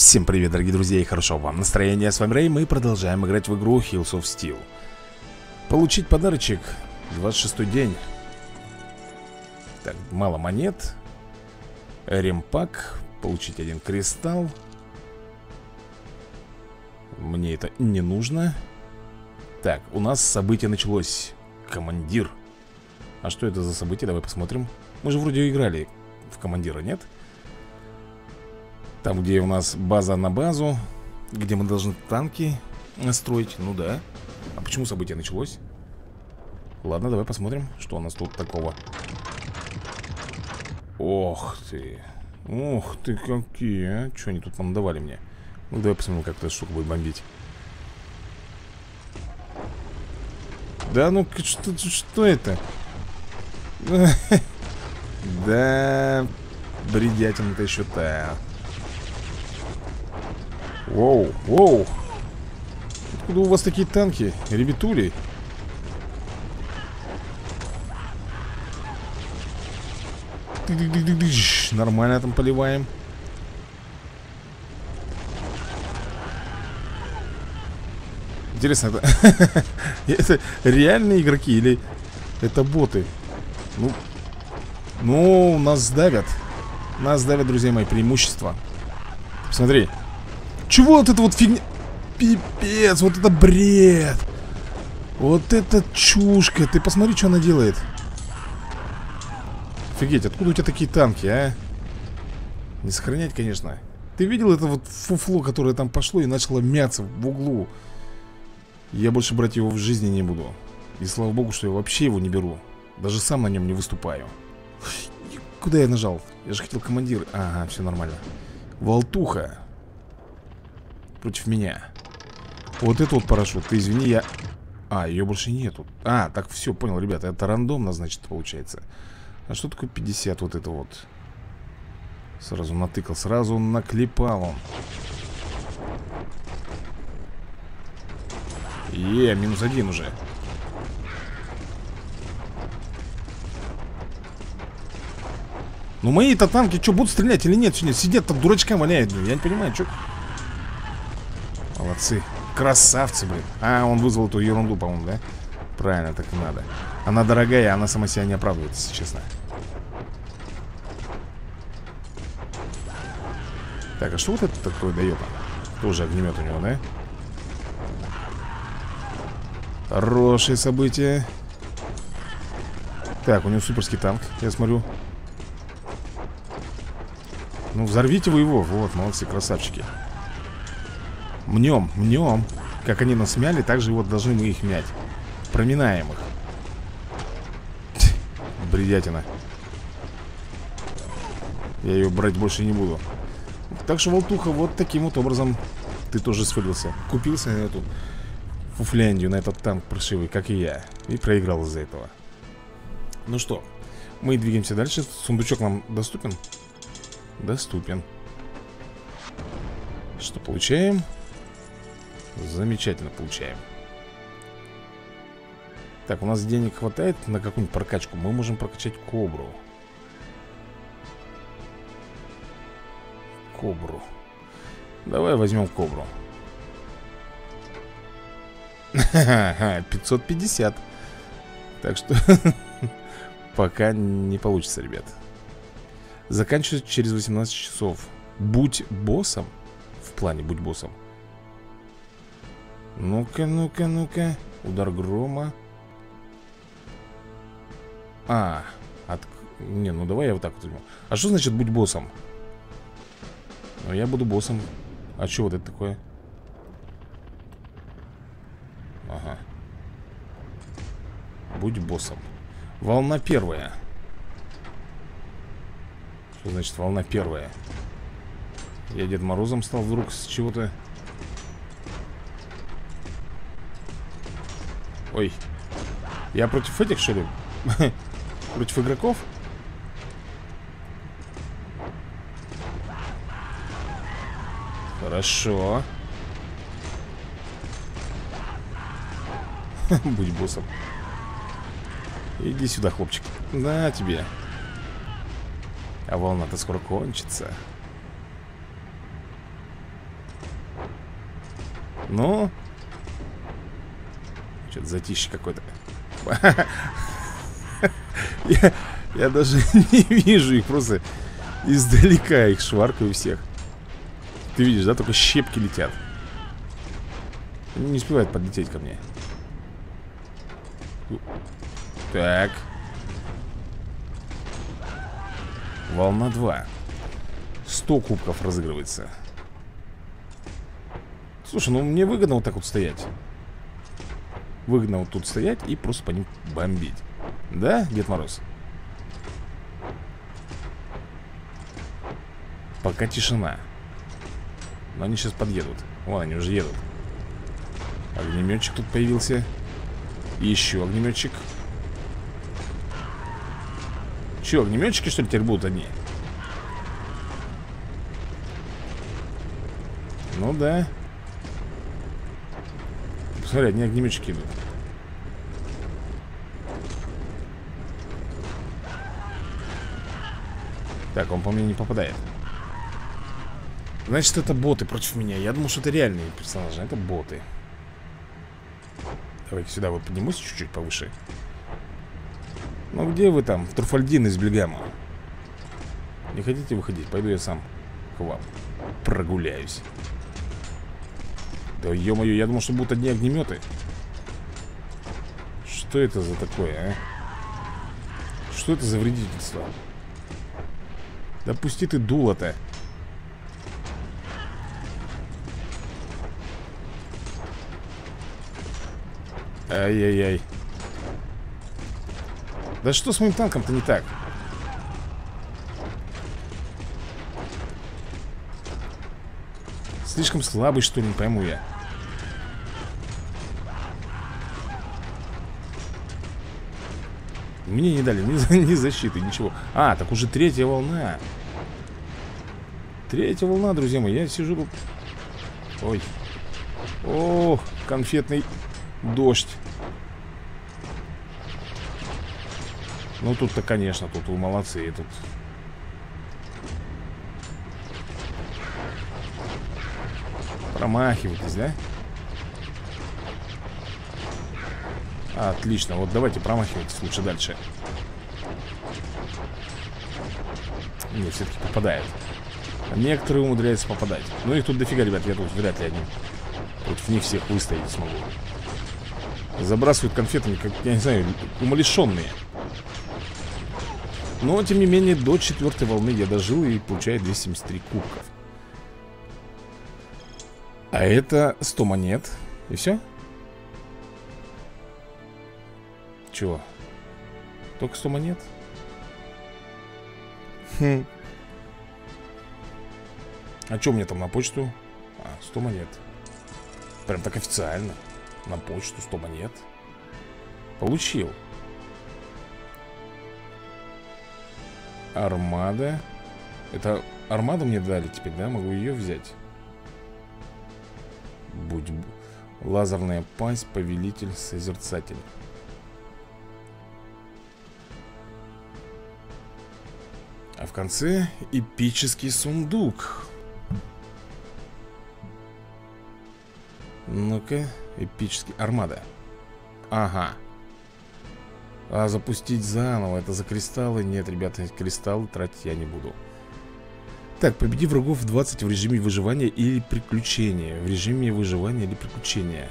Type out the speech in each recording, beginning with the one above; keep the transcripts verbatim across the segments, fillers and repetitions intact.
Всем привет, дорогие друзья, и хорошо вам настроения. С вами Рэй, мы продолжаем играть в игру Hills of Steel. Получить подарочек. двадцать шестой день. Так, мало монет. Ремпак. Получить один кристалл. Мне это не нужно. Так, у нас событие началось. Командир. А что это за событие? Давай посмотрим. Мы же вроде играли в командира, нет? Там, где у нас база на базу, где мы должны танки строить. Ну да. А почему событие началось? Ладно, давай посмотрим, что у нас тут такого. Ох ты. Ох ты, какие, а? Что они тут нам давали мне? Ну давай посмотрим, как эта штука будет бомбить. Да ну, что, что это? Да, бредятина-то еще та. Воу, воу. Откуда у вас такие танки, ребятули? Нормально там поливаем. Интересно, это это реальные игроки или это боты? Ну, ну, нас давят. Нас давят, друзья мои, преимущество. Смотри. Чего вот это вот фигня? Пипец, вот это бред. Вот это чушка. Ты посмотри, что она делает. Офигеть, откуда у тебя такие танки, а? Не сохранять, конечно. Ты видел это вот фуфло, которое там пошло и начало мяться в углу? Я больше брать его в жизни не буду. И слава богу, что я вообще его не беру. Даже сам на нем не выступаю. Куда я нажал? Я же хотел командир. Ага, все нормально. Волтуха против меня. Вот это вот парашют. Ты извини, я... А, ее больше нету. А, так все, понял, ребята. Это рандомно, значит, получается. А что такое пятьдесят вот это вот? Сразу натыкал, сразу наклепал он. Е, минус один уже. Ну мои-то танки что, будут стрелять или нет? Сегодня сидят там дурачка валяют. Я не понимаю, что... Молодцы. Красавцы, блин. А, он вызвал эту ерунду, по-моему, да? Правильно, так и надо. Она дорогая, она сама себя не оправдывает, если честно. Так, а что вот это такое дает? Тоже огнемет у него, да? Хорошее событие. Так, у него суперский танк, я смотрю. Ну, взорвите вы его. Вот, молодцы, красавчики. Мнем, мнем. Как они нас мяли, так же вот должны мы их мять. Проминаем их. Бредятина. Я ее брать больше не буду. Так что, Волтуха, вот таким вот образом ты тоже свалился. Купился на эту фуфляндию, на этот танк паршивый, как и я. И проиграл из-за этого. Ну что, мы двигаемся дальше. Сундучок нам доступен? Доступен. Что получаем? Замечательно получаем. Так, у нас денег хватает на какую-нибудь прокачку. Мы можем прокачать кобру. Кобру. Давай возьмем кобру. пятьсот пятьдесят. Так что пока не получится, ребят. Заканчивается через восемнадцать часов. Будь боссом. В плане будь боссом. Ну-ка, ну-ка, ну-ка. Удар грома. А, от... Не, ну давай я вот так вот возьму. А что значит будь боссом? Ну я буду боссом. А что вот это такое? Ага. Будь боссом. Волна первая. Что значит волна первая? Я Дед Морозом стал вдруг с чего-то. Ой. Я против этих, что ли? Против игроков? Хорошо. Будь боссом. Иди сюда, хлопчик. На тебе. А волна-то скоро кончится. Ну? Что-то затишье какое-то. я, я даже не вижу их, просто издалека их шваркаю всех. Ты видишь, да? Только щепки летят. Они не успевают подлететь ко мне. Так. Волна два. Сто кубков разыгрывается. Слушай, ну мне выгодно вот так вот стоять. Выгодно вот тут стоять и просто по ним бомбить. Да, Дед Мороз? Пока тишина. Но они сейчас подъедут. Вон они уже едут. Огнеметчик тут появился. И еще огнеметчик. Че, огнеметчики что ли теперь будут одни? Ну да. Посмотри, одни огнеметчики идут. Так, он по мне не попадает. Значит, это боты против меня. Я думал, что это реальные персонажи, а это боты. Давайте сюда вот поднимусь чуть-чуть повыше. Ну где вы там, Труфальдин из Бельгамо? Не хотите выходить? Пойду я сам к вам прогуляюсь. Да ё-моё, я думал, что будут одни огнеметы. Что это за такое, а? Что это за вредительство? Да пусти ты дуло-то. Ай-яй-яй. Да что с моим танком-то не так? Слишком слабый, что ли, не пойму я. Мне не дали ни, ни защиты, ничего. А, так уже третья волна. Третья волна, друзья мои. Я сижу тут. Ой. О, конфетный дождь. Ну тут-то, конечно, тут вы молодцы. Тут промахивайтесь, да? Отлично, вот давайте промахивайтесь лучше дальше. Не, все-таки попадает. Некоторые умудряются попадать. Ну их тут дофига, ребят, я тут вряд ли один против них всех выстоять смогу. Забрасывают конфетами, как, я не знаю, умалишенные. Но, тем не менее, до четвертой волны я дожил и получаю двести семьдесят три кубков. А это сто монет. И все? Чего? Только сто монет? Хм. А что мне там на почту? А, сто монет. Прям так официально. На почту сто монет. Получил. Армада. Это армаду мне дали теперь, да? Могу ее взять. Будь... Лазерная пасть, повелитель, созерцатель. А в конце эпический сундук. Ну-ка, эпический. Армада. Ага. А запустить заново, это за кристаллы? Нет, ребята, кристаллы тратить я не буду. Так, победи врагов двадцать в режиме выживания или приключения. В режиме выживания или приключения.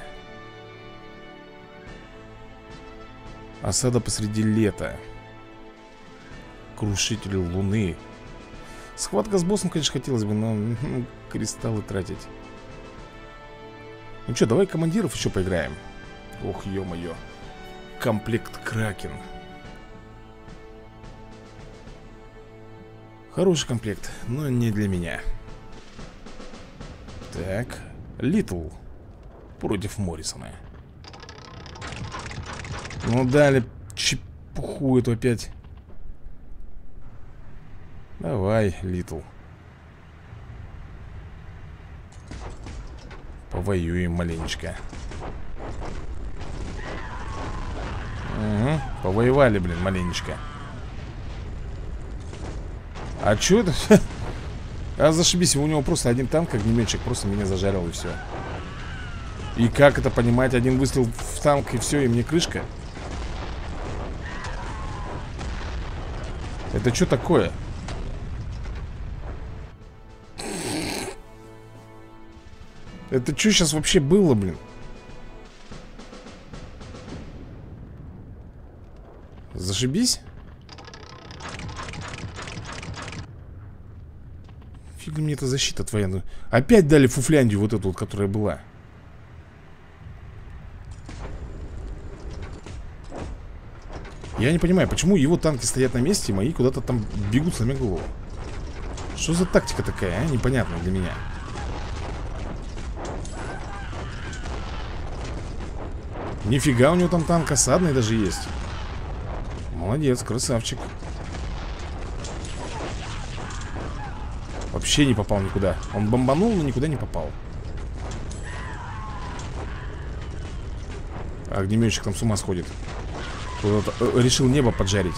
Осада посреди лета. Крушитель луны. Схватка с боссом, конечно, хотелось бы, но ну, кристаллы тратить. Ну что, давай командиров еще поиграем. Ох, ё-моё. Комплект Кракен. Хороший комплект, но не для меня. Так, Литл против Моррисона. Ну дали чепуху эту опять. Давай, Литл. Повоюем маленечко. Угу, повоевали, блин, маленечко. А чё это? А зашибись, у него просто один танк, огнеметчик, просто меня зажарил и все. И как это понимать? Один выстрел в танк и все, и мне крышка? Это что такое? Это что сейчас вообще было, блин? Зашибись? Фиг мне эта защита твоя. Ну, опять дали фуфляндию вот эту вот, которая была. Я не понимаю, почему его танки стоят на месте, и мои куда-то там бегут, сломя голову. Что за тактика такая, а? Непонятная для меня. Нифига, у него там танк осадный даже есть. Молодец, красавчик. Вообще не попал никуда. Он бомбанул, но никуда не попал. Огнеметчик там с ума сходит. Кто-то решил небо поджарить.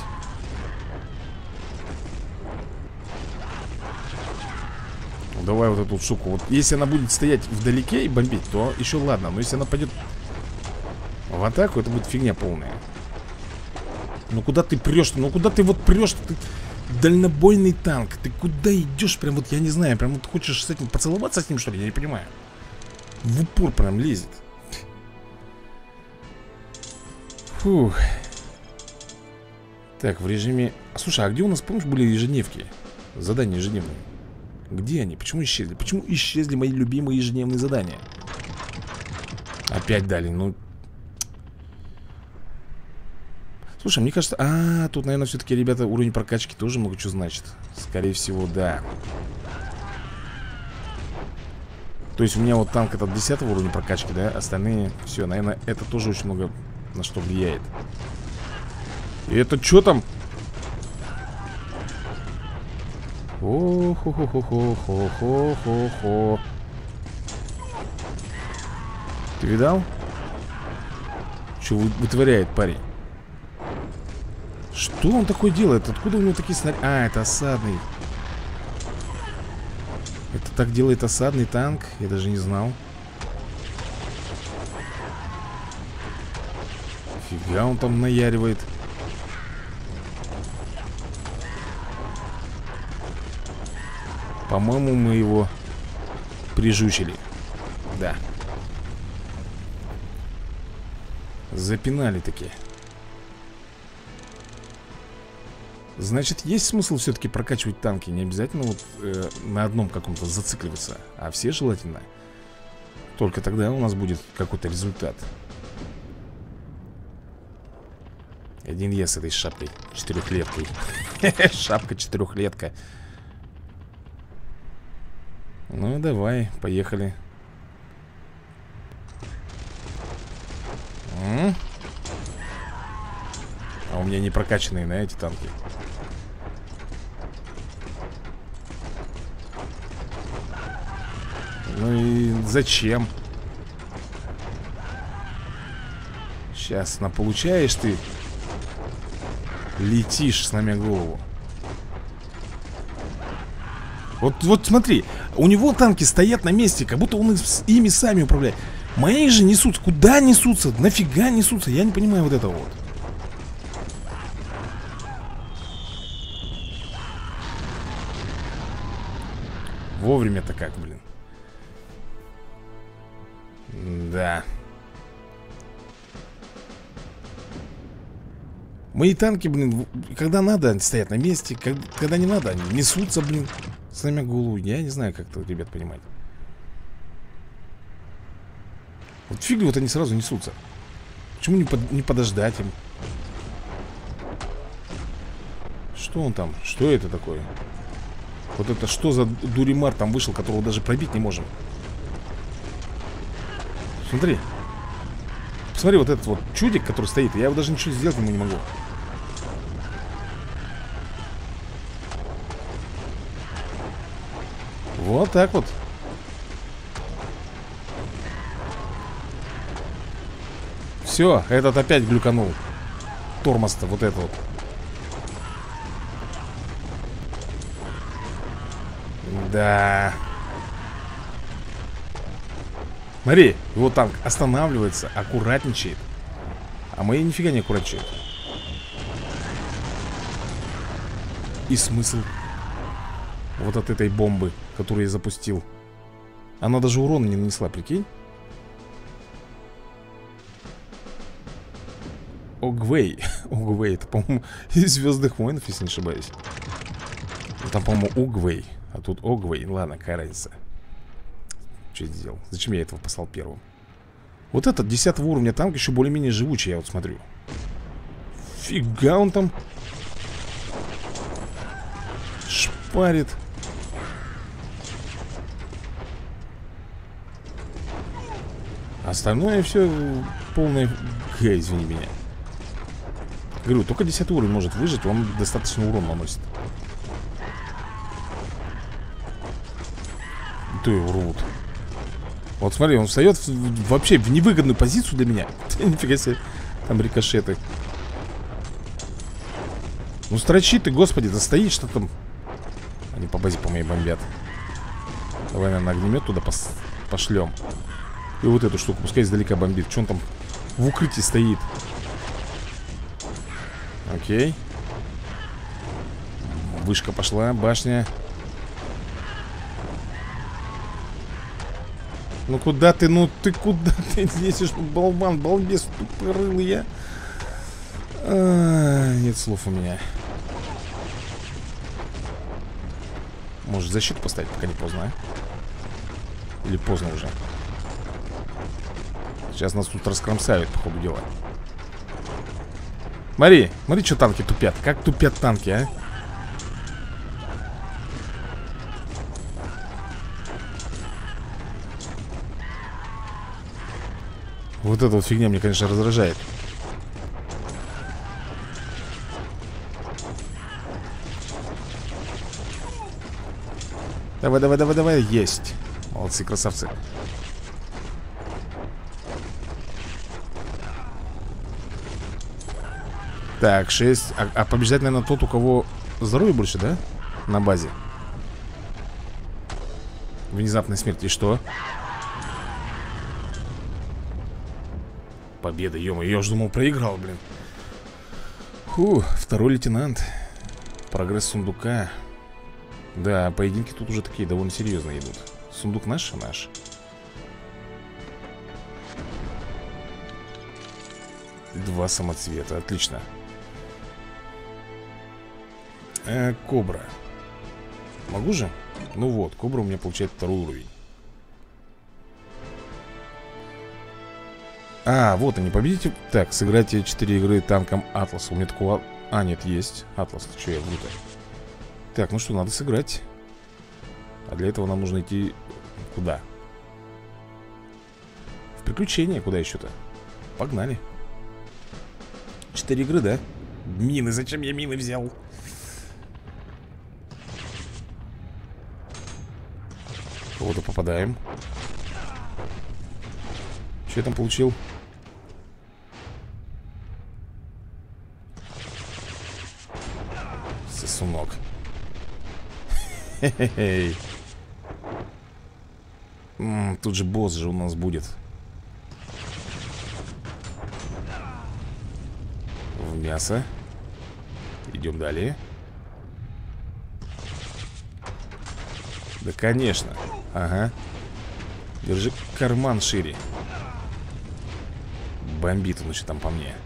Давай вот эту штуку. Вот если она будет стоять вдалеке и бомбить, то еще ладно. Но если она пойдет в атаку, это будет фигня полная. Ну куда ты прешь? Ну куда ты вот прешь? Ты дальнобойный танк. Ты куда идешь? Прям вот я не знаю. Прям вот хочешь с этим поцеловаться с ним, что ли? Я не понимаю. В упор прям лезет. Фух. Так, в режиме... Слушай, а где у нас, помнишь, были ежедневки? Задания ежедневные. Где они? Почему исчезли? Почему исчезли мои любимые ежедневные задания? Опять дали, ну... Слушай, мне кажется... А, тут, наверное, все-таки, ребята, уровень прокачки тоже много чего значит. Скорее всего, да. То есть у меня вот танк этот десятого уровня прокачки, да? Остальные... Все, наверное, это тоже очень много на что влияет. И это что там? О-хо-хо-хо-хо-хо-хо-хо-хо. Ты видал? Что вытворяет парень? Что он такое делает? Откуда у него такие снаряды? А, это осадный. Это так делает осадный танк? Я даже не знал. Фига он там наяривает. По-моему, мы его прижучили. Да. Запинали таки. Значит, есть смысл все-таки прокачивать танки. Не обязательно вот э, на одном каком-то зацикливаться, а все желательно. Только тогда у нас будет какой-то результат. Один я с этой шапкой четырехлеткой. Шапка четырехлетка. Ну давай, поехали. М? А у меня не прокачанные на эти танки. Ну и зачем? Сейчас наполучаешь ты. Летишь, сломя голову. Вот, вот смотри, у него танки стоят на месте, как будто он ими сами управляет. Мои же несутся. Куда несутся? Нафига несутся? Я не понимаю вот этого вот. Вовремя-то как, блин. Да. Мои танки, блин, когда надо, они стоят на месте. Когда, когда не надо, они несутся, блин. Сломя голову. Я не знаю, как это, ребят, понимать. Вот фиг ли вот они сразу несутся. Почему не, под, не подождать им? Что он там? Что это такое? Вот это что за дуримар там вышел, которого даже пробить не можем? Смотри. Посмотри, вот этот вот чудик, который стоит. Я его даже ничего сделать ему не могу. Вот так вот. Все, этот опять глюканул. Тормоз-то вот это вот. Да. Смотри, его танк останавливается, аккуратничает. А мои нифига не аккуратничают. И смысл вот от этой бомбы, которую я запустил? Она даже урона не нанесла, прикинь. Огвей. Огвей, это, по-моему, из Звездных войн, если не ошибаюсь. Там, по-моему, Огвей. А тут Огвей. Ладно, какая разница. Что я сделал? Зачем я этого послал первым? Вот этот десятого уровня танк еще более-менее живучий, я вот смотрю. Фига он там шпарит. Остальное все полное Г, извини меня. Говорю, только десятый уровень может выжить, он достаточно урон наносит. То его рвут. Вот смотри, он встает в, вообще в невыгодную позицию для меня. Нифига себе. Там рикошеты. Ну строчи ты, господи, да стоит, что там. Они по базе по моей бомбят. Давай, наверное, огнемет туда пос пошлем. И вот эту штуку, пускай издалека бомбит. Что он там в укрытии стоит? Окей. Вышка пошла, башня. Ну куда ты, ну ты куда ты лезешь, болван, балбес, тупорылый я. А, нет слов у меня. Может защиту поставить, пока не поздно, а? Или поздно уже? Сейчас нас тут раскромсают, по ходу дела. Смотри, смотри, что танки тупят. Как тупят танки, а? Вот эта вот фигня мне, конечно, раздражает. Давай, давай, давай, давай. Есть. Молодцы, красавцы. Так, шесть. А, а побеждать, наверное, тот, у кого здоровье больше, да? На базе. Внезапная смерть. И что? Победа, ё-моё. Я уже думал, проиграл, блин. Фу, второй лейтенант. Прогресс сундука. Да, поединки тут уже такие довольно серьезные идут. Сундук наш? Наш. Два самоцвета, отлично. э, Кобра. Могу же? Ну вот, Кобра у меня получает второй уровень. А, вот они, победите. Так, сыграйте четыре игры танком Атласа. У меня такого... А, нет, есть Атлас, что я вру-то. Так, ну что, надо сыграть. А для этого нам нужно идти... Куда? В приключения, куда еще-то? Погнали. Четыре игры, да? Мины, зачем я мины взял? Кого-то попадаем. Что я там получил? Сосунок. Хе-хе-хей. М-м, тут же босс же у нас будет. В мясо. Идем далее. Да, конечно. Ага. Держи карман шире. Бомбит он еще там по мне.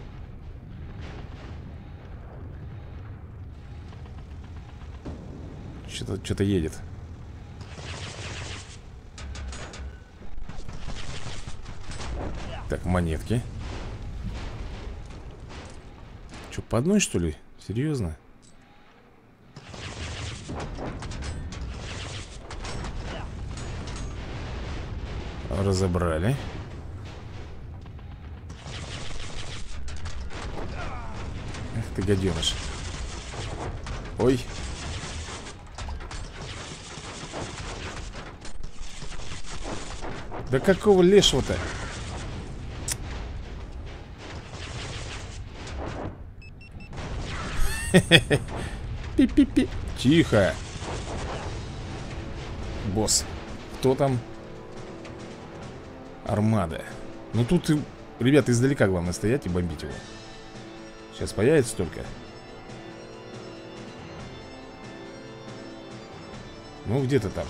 Что-то что-то едет. Так, монетки. Что, по одной, что ли? Серьезно? Разобрали. Эх ты, гаденыш. Ой. Да какого лешего-то? Пи-пи-пи. Тихо. Босс. Кто там? Армада. Ну тут, ребята, издалека главное стоять и бомбить его. Сейчас появится только. Ну где-то там.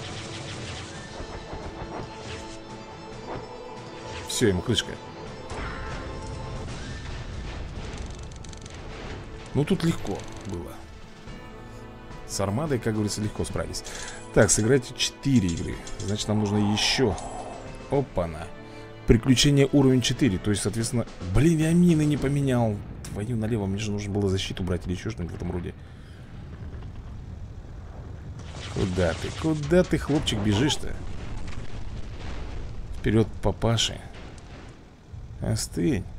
Все, ему крышка. Ну тут легко было. С армадой, как говорится, легко справились. Так, сыграйте четыре игры. Значит, нам нужно еще. Опа-на. Приключение уровень четыре. То есть, соответственно, блин, я мины не поменял. Твою налево, мне же нужно было защиту брать или еще что-нибудь в этом роде. Куда ты? Куда ты, хлопчик, бежишь-то? Вперед, папаши. Остынь.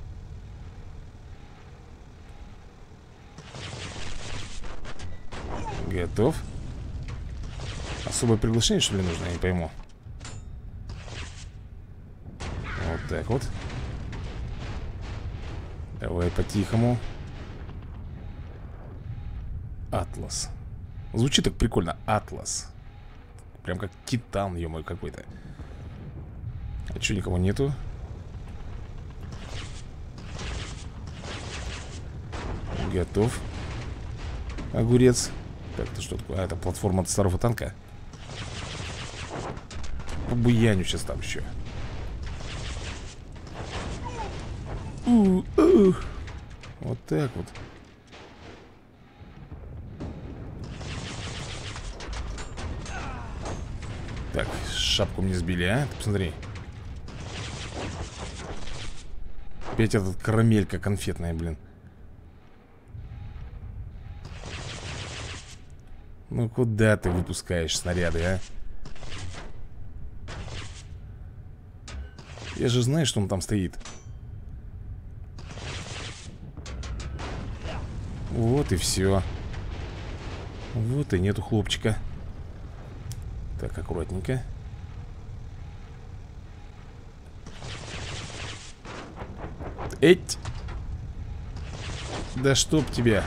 Готов. Особое приглашение, что ли, нужно? Я не пойму. Вот так вот. Давай по-тихому. Атлас. Звучит так прикольно. Атлас. Прям как титан, ё-моё, какой-то. А чё, никого нету? Готов. Огурец. Так, это что такое? А, это платформа от старого танка. Побуяню сейчас там еще. У -у. Вот так вот. Так, шапку мне сбили, а? Ты посмотри. Опять этот карамелька конфетная, блин. Ну куда ты выпускаешь снаряды, а? Я же знаю, что он там стоит. Вот и все. Вот и нету хлопчика. Так, аккуратненько. Эть! Да чтоб тебя.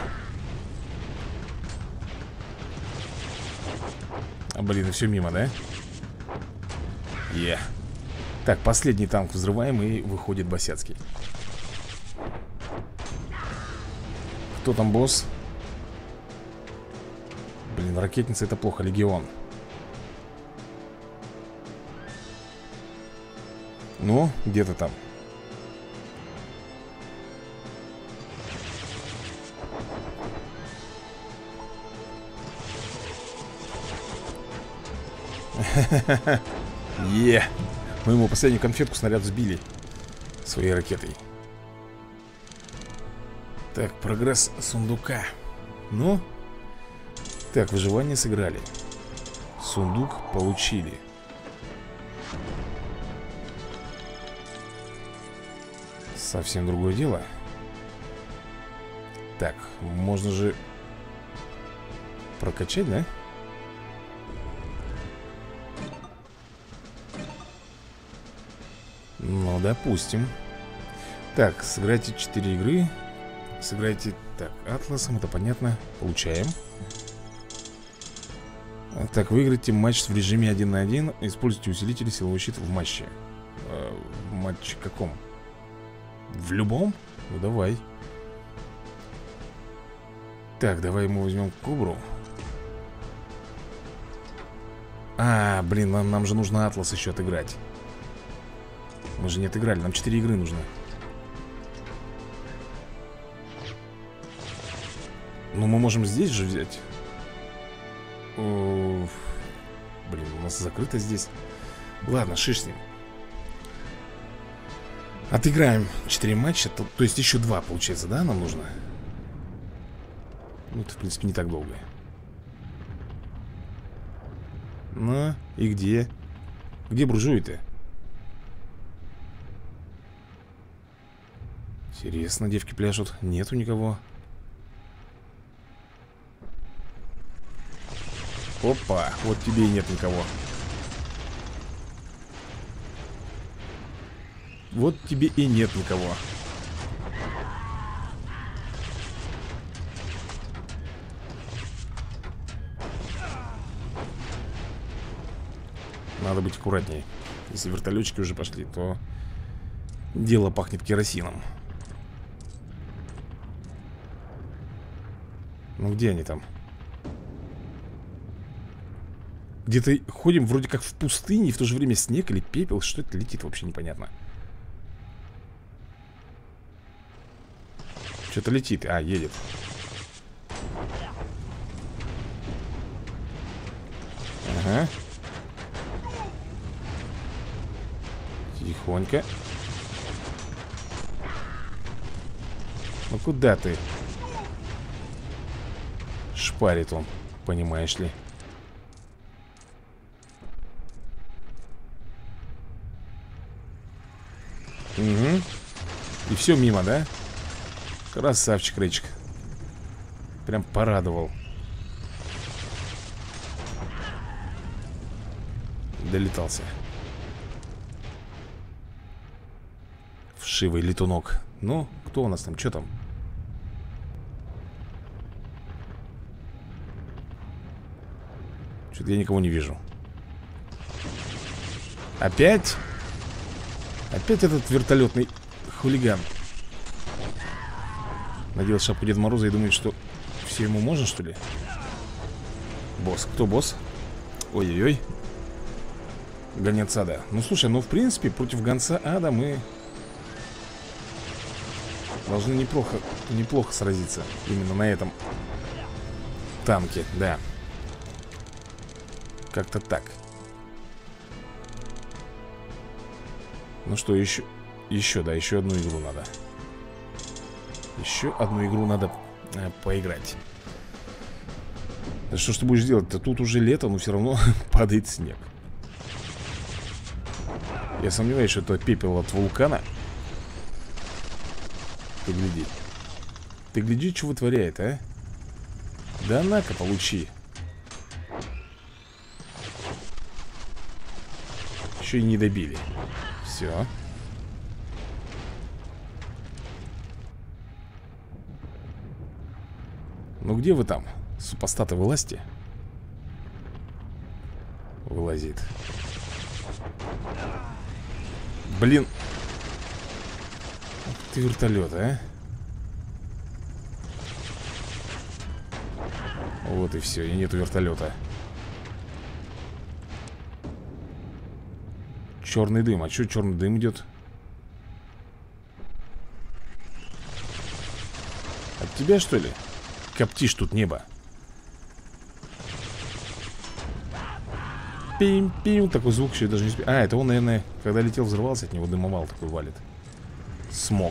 А, блин, и все мимо, да? Е. Так, последний танк взрываем, и выходит Босяцкий. Кто там босс? Блин, ракетница это плохо, легион. Ну, где ты там? Е. Мы ему последнюю конфетку снаряд сбили своей ракетой. Так, прогресс сундука. Ну. Так, выживание сыграли. Сундук получили. Совсем другое дело. Так, можно же прокачать, да? Ну, допустим. Так, сыграйте четыре игры. Сыграйте, так, Атласом, это понятно. Получаем. Так, выиграйте матч в режиме один на один. Используйте усилители силовой щит в матче. э, В матче каком? В любом? Ну, давай. Так, давай мы возьмем Кобру. А, блин, нам, нам же нужно Атлас еще отыграть. Мы же не отыграли, нам четыре игры нужно. Ну, мы можем здесь же взять. О, блин, у нас закрыто здесь. Ладно, шиш с ним. Отыграем четыре матча. То, то есть еще два, получается, да, нам нужно? Ну, это, в принципе, не так долго. Ну, и где? Где буржуи-то? Интересно, девки пляшут. Нету никого. Опа, вот тебе и нет никого. Вот тебе и нет никого. Надо быть аккуратнее. Если вертолетчики уже пошли, то Дело пахнет керосином. Ну где они там? Где-то ходим вроде как в пустыне, и в то же время снег или пепел. Что это летит, вообще непонятно. Что-то летит, а, едет. Ага. Тихонько. Ну куда ты? Шпарит он, понимаешь ли. Угу. И все мимо, да? Красавчик, Рейчик. Прям порадовал. Долетался. Вшивый летунок. Ну, кто у нас там? Что там? Что-то я никого не вижу. Опять? Опять этот вертолетный хулиган. Надел шапку Деда Мороза и думает, что все ему можно, что ли? Босс. Кто босс? Ой-ой-ой. Гонец ада. Ну, слушай, ну, в принципе, против гонца ада мы должны неплохо, неплохо сразиться. Именно на этом танке, да. Как-то так. Ну что, еще, еще, да, еще одну игру надо. Еще одну игру надо э, поиграть. Да что ж ты будешь делать-то? Тут уже лето, но все равно падает снег. Я сомневаюсь, что это пепел от вулкана. Ты гляди. Ты гляди, что вытворяет, а? Да на-ка, получи. Еще и не добили. Все. Ну где вы там? Супостаты, вылазьте. Вылазит. Блин. Ты вертолет, а? Вот и все, и нету вертолета. Черный дым, а что черный дым идет? От тебя, что ли? Коптишь тут небо. Пим-пим, такой звук еще даже не спи... А, это он, наверное, когда летел, взрывался, от него дымовал такой валит. Смог.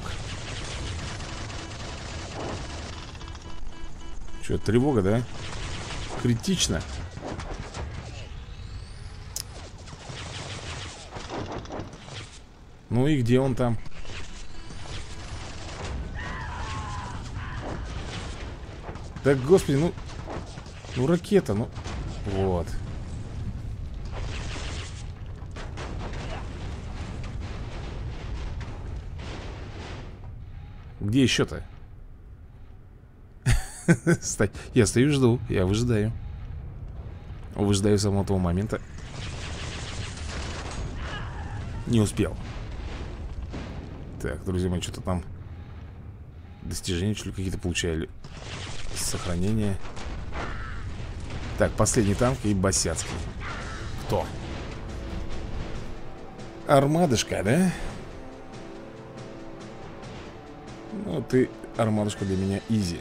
Что, тревога, да? Критично. Ну и где он там? Да, господи, ну... Ну, ракета, ну... Вот. Где еще-то? Я стою и жду. Я выжидаю. Выжидаю самого того момента. Не успел. Так, друзья мои, что-то там достижения, что ли, какие-то получали. Сохранение. Так, последний танк и Босяцкий. Кто? Армадышка, да? Ну, ты, армадушка, для меня изи.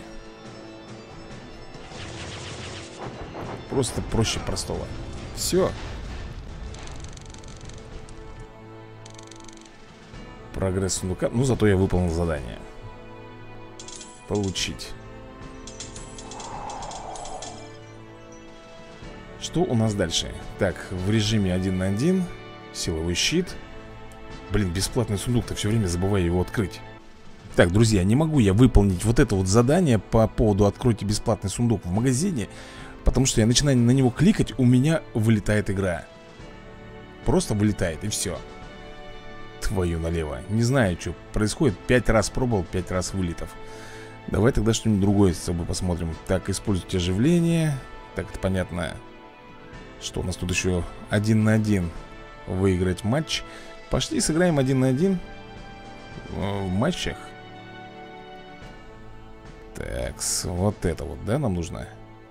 Просто проще простого. Все. Прогресс сундука. Ну, зато я выполнил задание. Получить. Что у нас дальше? Так, в режиме один на один. Силовой щит. Блин, бесплатный сундук-то, все время забываю его открыть. Так, друзья, не могу я выполнить вот это вот задание по поводу «Откройте бесплатный сундук» в магазине, потому что я начинаю на него кликать, у меня вылетает игра. Просто вылетает, и все. Твою налево. Не знаю, что происходит. Пять раз пробовал, пять раз вылетов. Давай тогда что-нибудь другое с собой посмотрим. Так, используйте оживление. Так, это понятно. Что у нас тут еще? Один на один. Выиграть матч. Пошли сыграем один на один. в матчах. Так, вот это вот, да, нам нужно.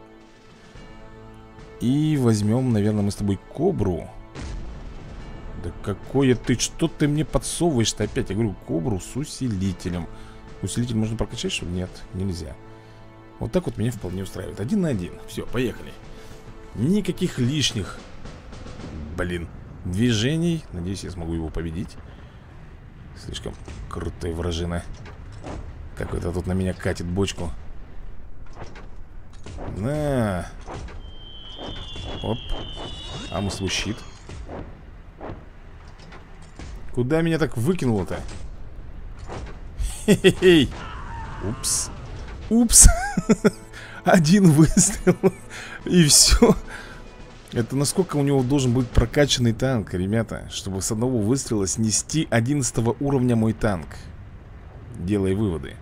И возьмем, наверное, мы с тобой кобру. Да какое ты, что ты мне подсовываешь-то опять? Я говорю, кобру с усилителем. Усилитель можно прокачать, что ли? Нет, нельзя. Вот так вот меня вполне устраивает. Один на один, все, поехали. Никаких лишних, блин, движений. Надеюсь, я смогу его победить. Слишком крутой вражина. Какой-то тут на меня катит бочку. На. Оп. А мы свой щит. Куда меня так выкинуло-то? Хе-хе-хей. Упс. Упс. Один выстрел. И все. Это насколько у него должен быть прокачанный танк, ребята, чтобы с одного выстрела снести одиннадцатого уровня мой танк. Делай выводы.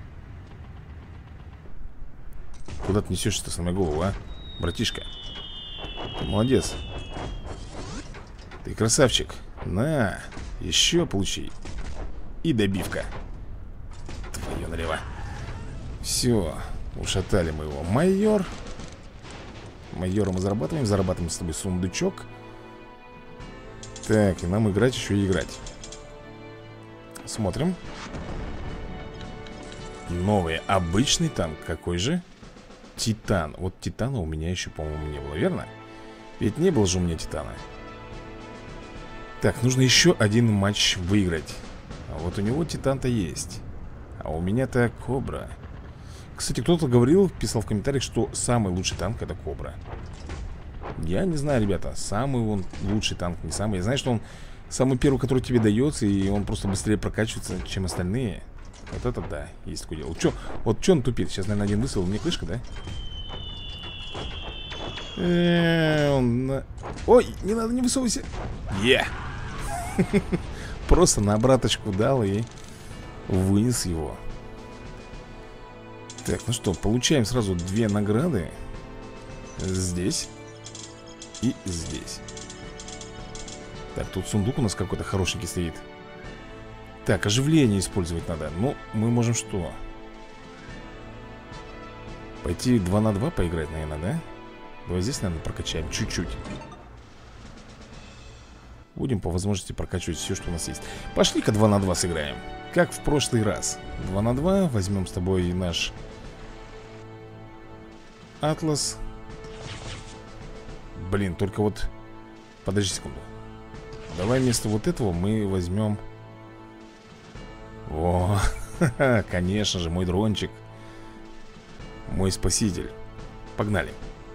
Куда ты несешься-то с моей голову, а? Братишка. Ты молодец. Ты красавчик. На, еще получи. И добивка. Твое налево. Все, ушатали мы его. Майор. Майора мы зарабатываем. Зарабатываем с тобой сундучок. Так, и нам играть еще и играть. Смотрим. Новый обычный танк. Какой же? Титан. Вот Титана у меня еще, по-моему, не было, верно? Ведь не было же у меня Титана. Так, нужно еще один матч выиграть. А вот у него Титан-то есть. А у меня-то Кобра. Кстати, кто-то говорил, писал в комментариях, что самый лучший танк — это Кобра. Я не знаю, ребята. Самый он лучший танк, не самый. Я знаю, что он самый первый, который тебе дается, и он просто быстрее прокачивается, чем остальные. Вот это да, есть такое дело. Чё, вот что он тупит? Сейчас, наверное, один выстрел, у меня крышка, да? Э-э, он на... Ой, не надо, не высовывайся. Е! Просто на обраточку дал и вынес его. Так, ну что, получаем сразу две награды. Здесь и здесь. Так, тут сундук у нас какой-то хорошенький стоит. Так, оживление использовать надо. Ну, мы можем что? Пойти два на два поиграть, наверное, да? Давай здесь, наверное, прокачаем чуть-чуть. Будем по возможности прокачивать все, что у нас есть. Пошли-ка два на два сыграем. Как в прошлый раз. два на два. Возьмем с тобой наш Атлас. Блин, только вот... Подожди секунду. Давай вместо вот этого мы возьмем... О, конечно же, мой дрончик. Мой спаситель. Погнали.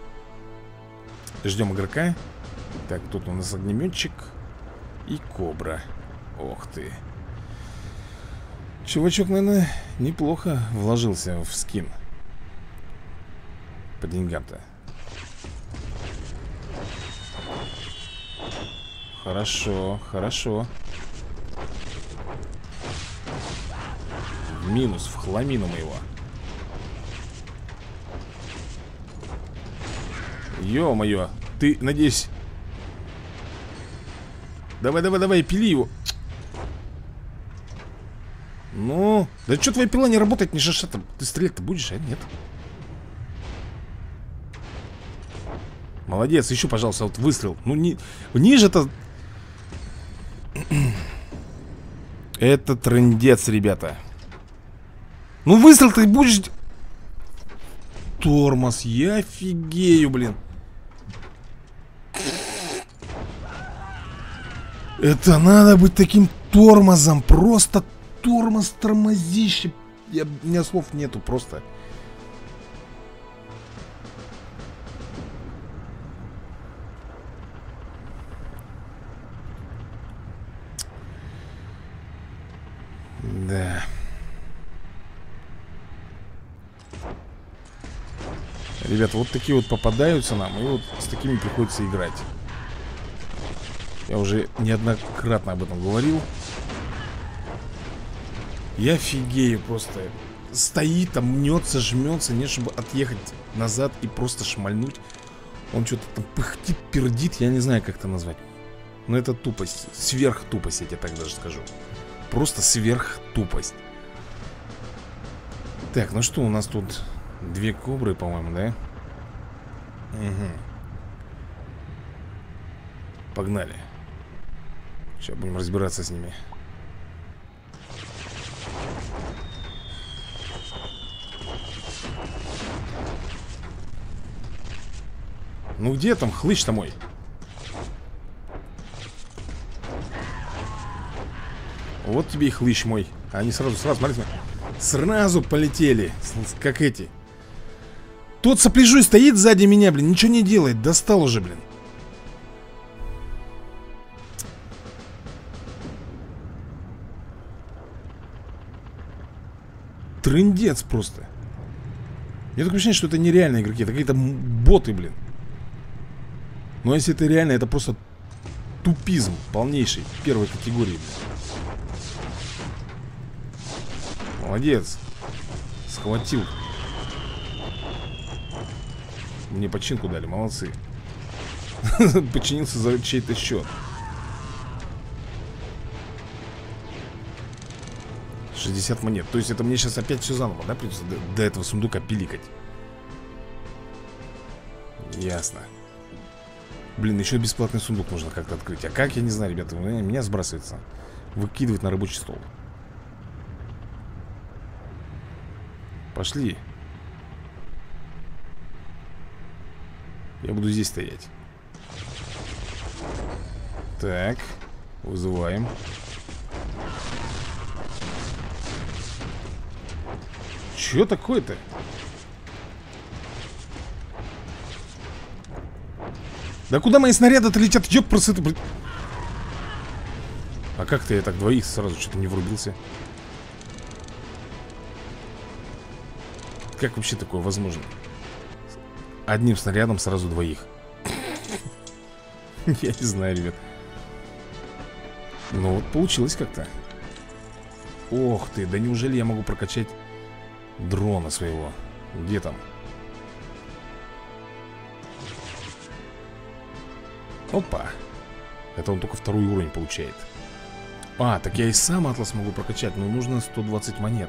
Ждем игрока. Так, тут у нас огнеметчик и Кобра. Ох ты. Чувачок, наверное, неплохо вложился в скин. По деньгам-то. Хорошо, хорошо. В минус, в хламину мы его. Ё-моё, ты, надеюсь... Давай, давай, давай, пили его. Ну, да что твоя пила не работает, не шашата? Ты стрелять-то будешь, а нет? Молодец, еще, пожалуйста, вот выстрел. Ну, ни... ниже-то... Это трындец, ребята. Ну, выстрел ты будешь... Тормоз, я офигею, блин. Это надо быть таким тормозом. Просто тормоз, тормозище. Я, у меня слов нету, просто. Да. Ребята, вот такие вот попадаются нам. И вот с такими приходится играть. Я уже неоднократно об этом говорил. Я офигею просто. Стоит там, мнется, жмется. Не, чтобы отъехать назад и просто шмальнуть. Он что-то там пыхтит, пердит. Я не знаю, как это назвать. Но это тупость, сверхтупость, я тебе так даже скажу. Просто сверх тупость. Так, ну что, у нас тут две кобры, по-моему, да? Угу. Погнали. Сейчас будем разбираться с ними. Ну где там хлыщ-то мой? Вот тебе и хлыщ мой. Они сразу, сразу, смотрите, сразу полетели. Как эти. Тот сопляжуй стоит сзади меня, блин, ничего не делает. Достал уже, блин. Трындец просто. Я такое ощущение, что это нереальные игроки. Это какие-то боты, блин. Но если это реально, это просто тупизм полнейший первой категории, блин. Молодец. Схватил. Мне починку дали, молодцы. Подчинился за чей-то счет. шестьдесят монет. То есть это мне сейчас опять все заново, да? Придется до, до этого сундука пиликать. Ясно. Блин, еще бесплатный сундук можно как-то открыть. А как, я не знаю, ребята. Меня сбрасывается. Выкидывает на рабочий стол. Пошли. Я буду здесь стоять. Так. Вызываем. Че такое-то? Да куда мои снаряды-то летят? Ёпрст, это, блин. А как-то я так двоих сразу что-то не врубился. Как вообще такое возможно? Одним снарядом сразу двоих. Я не знаю, ребят. Ну вот получилось как-то. Ох ты, да неужели я могу прокачать дрона своего? Где там? Опа. Это он только второй уровень получает. А, так я и сам атлас могу прокачать. Но нужно сто двадцать монет.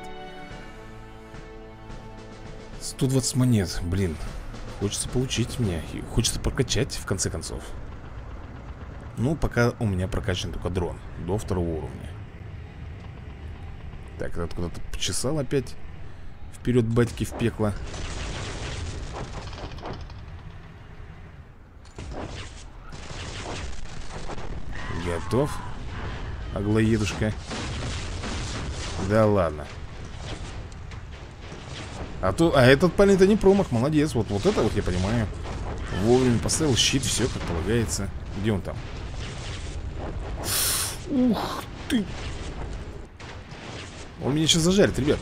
сто двадцать монет, блин. Хочется получить мне. И хочется прокачать, в конце концов. Ну, пока у меня прокачан только дрон. До второго уровня. Так, это куда-то почесал опять. Вперед, батьки, в пекло. Готов. Аглоедушка. Да ладно. А, то, а этот парень-то не промах, молодец. Вот, вот это вот я понимаю. Вовремя поставил щит, все как полагается. Где он там? Ух ты. Он меня сейчас зажарит, ребят.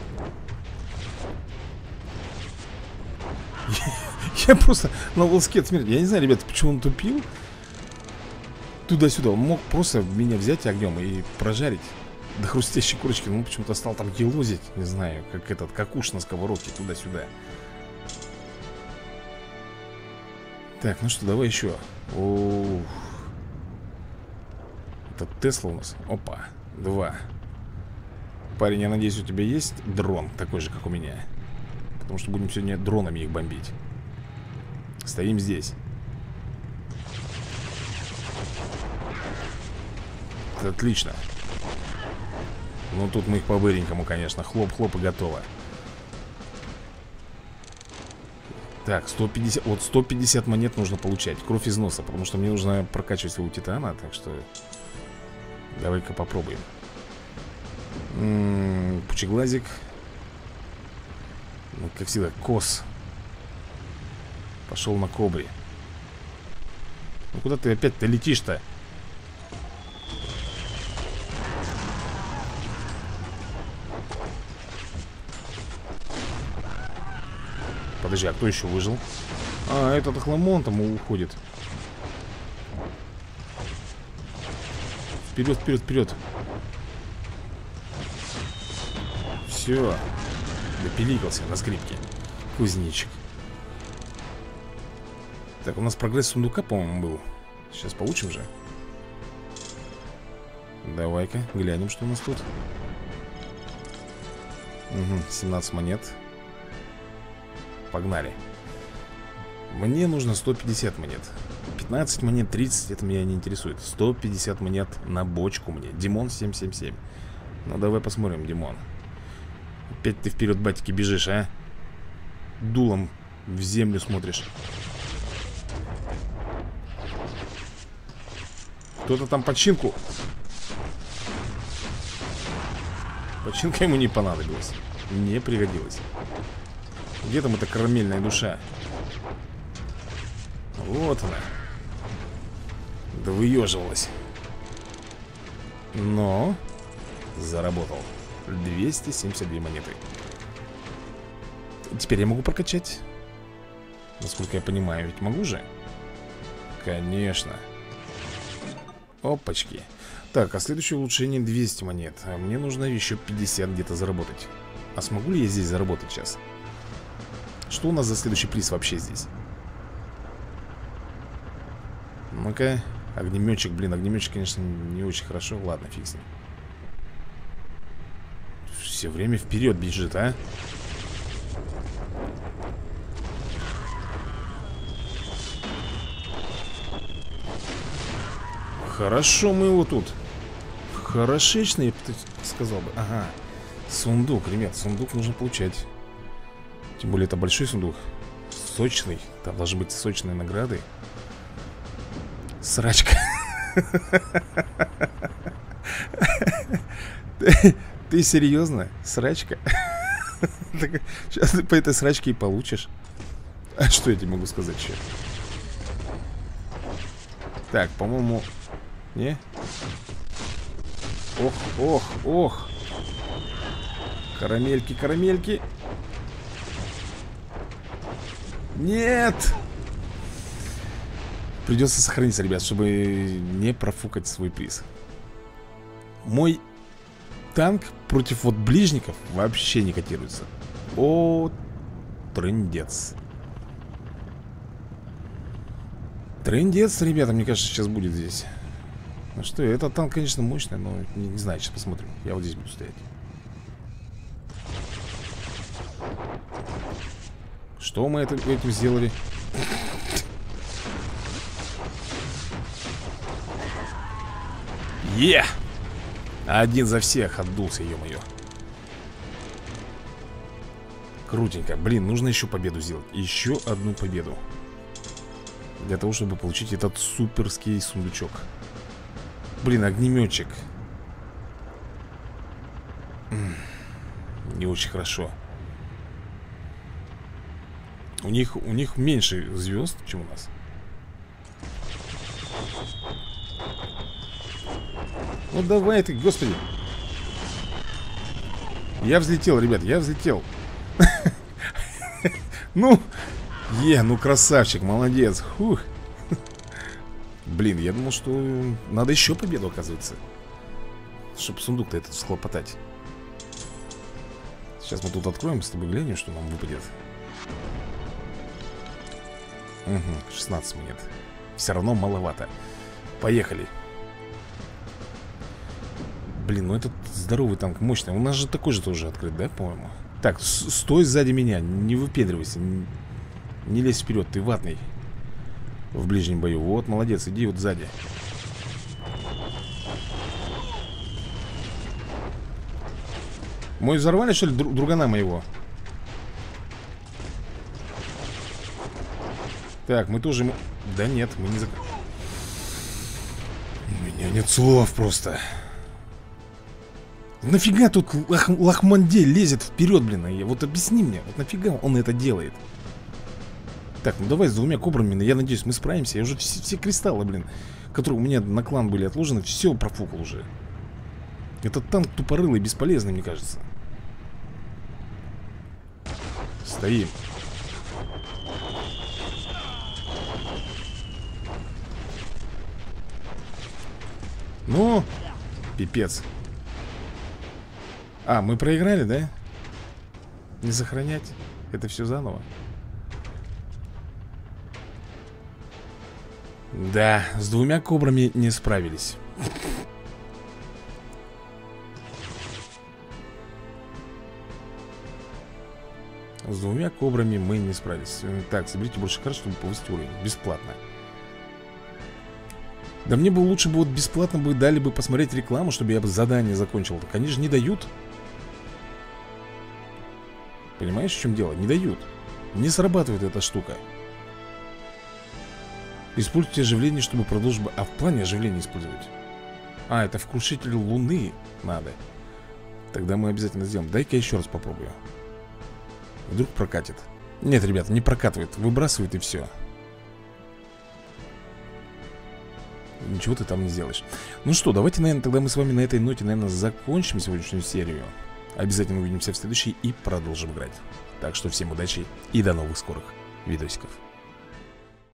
Я просто на волоске от смерти. Я не знаю, ребят, почему он тупил. Туда-сюда. Он мог просто меня взять огнем и прожарить до хрустящей корочки. Ну, почему-то стал там елозить. Не знаю, как этот, как уж на сковородке. Туда-сюда. Так, ну что, давай еще. О, это Тесла у нас. Опа, два. Парень, я надеюсь, у тебя есть дрон такой же, как у меня. Потому что будем сегодня дронами их бомбить. Стоим здесь. Отлично. Ну тут мы их по-быренькому, конечно. Хлоп-хлоп и готово. Так, сто пятьдесят. Вот сто пятьдесят монет нужно получать. Кровь из носа. Потому что мне нужно прокачивать своего титана. Так что давай-ка попробуем. М-м, пучеглазик. Ну, как всегда, кос. Пошел на кобре. Ну куда ты опять-то летишь-то? Подожди, а кто еще выжил? А, этот охламон там уходит. Вперед, вперед, вперед. Все. Допиликался на скрипке. Кузнечик. Так, у нас прогресс сундука, по-моему, был. Сейчас получим же. Давай-ка глянем, что у нас тут. Угу, семнадцать монет. Погнали. Мне нужно сто пятьдесят монет. пятнадцать монет, тридцать, это меня не интересует. Сто пятьдесят монет на бочку мне. Димон семь семь семь. Ну давай посмотрим, Димон. Опять ты вперед, батики, бежишь, а? Дулом в землю смотришь. Кто-то там починку. Починка ему не понадобилась. Не пригодилась. Где там эта карамельная душа? Вот она. Да выеживалась. Но заработал. Двести семьдесят две монеты. Теперь я могу прокачать. Насколько я понимаю, ведь могу же? Конечно. Опачки. Так, а следующее улучшение двести монет. А мне нужно еще пятьдесят где-то заработать. А смогу ли я здесь заработать сейчас? Что у нас за следующий приз вообще здесь? Ну-ка, огнеметчик, блин, огнеметчик, конечно, не очень хорошо. Ладно, фиг с ним. Все время вперед бежит, а? Хорошо мы его тут. Хорошечный, ты сказал бы. Ага, сундук, ребят, сундук нужно получать. Тем более это большой сундук. Сочный, там должны быть сочные награды. Срачка. ты, ты серьезно? Срачка? Сейчас ты по этой срачке и получишь. А что я тебе могу сказать еще? Так, по-моему... Не? Ох, ох, ох. Карамельки, карамельки. Нет! Придется сохраниться, ребят, чтобы не профукать свой приз. Мой танк против вот ближников вообще не котируется. О, трындец. Трындец, ребята, мне кажется, сейчас будет здесь. Ну что, этот танк, конечно, мощный, но не, не знаю, сейчас посмотрим. Я вот здесь буду стоять. Что мы это, этим сделали? Е! Один за всех отдулся, ё-моё. Крутенько. Блин, нужно еще победу сделать. Еще одну победу. Для того, чтобы получить этот суперский сундучок. Блин, огнеметчик. Не очень хорошо. У них, у них меньше звезд, чем у нас. Ну давай ты, господи. Я взлетел, ребят, я взлетел. Ну, е, ну красавчик, молодец. Фух. Блин, я думал, что надо еще победу, оказывается. Чтобы сундук-то этот схлопотать. Сейчас мы тут откроем, с тобой глянем, что нам выпадет. Угу, шестнадцать монет. Все равно маловато. Поехали. Блин, ну этот здоровый танк мощный. У нас же такой же тоже открыт, да, по-моему? Так, стой сзади меня, не выпендривайся. Не, не лезь вперед, ты ватный. В ближнем бою. Вот, молодец, иди вот сзади. Мой взорвали, что ли, дру другана моего? Так, мы тоже... Да нет, мы не зак... У меня нет слов просто. Нафига тут лох... лохмандей лезет вперед, блин? Вот объясни мне, вот нафига он это делает? Так, ну давай с двумя кобрами, я надеюсь, мы справимся. Я уже все, все кристаллы, блин, которые у меня на клан были отложены, все профукал уже. Этот танк тупорылый, бесполезный, мне кажется. Стоим. Ну, пипец. А, мы проиграли, да? Не сохранять? Это все заново? Да, с двумя кобрами не справились. С двумя кобрами мы не справились. Так, соберите больше карт, чтобы повысить уровень. Бесплатно. Да мне бы лучше бы вот бесплатно бы дали бы посмотреть рекламу, чтобы я бы задание закончил. Так они же не дают. Понимаешь, в чем дело? Не дают. Не срабатывает эта штука. Используйте оживление, чтобы продолжить... А в плане оживления использовать? А, это в крушитель луны надо. Тогда мы обязательно сделаем. Дай-ка еще раз попробую. Вдруг прокатит. Нет, ребята, не прокатывает. Выбрасывает и все. Ничего ты там не сделаешь. Ну что, давайте, наверное, тогда мы с вами на этой ноте, наверное, закончим сегодняшнюю серию. Обязательно увидимся в следующей и продолжим играть. Так что всем удачи и до новых скорых видосиков.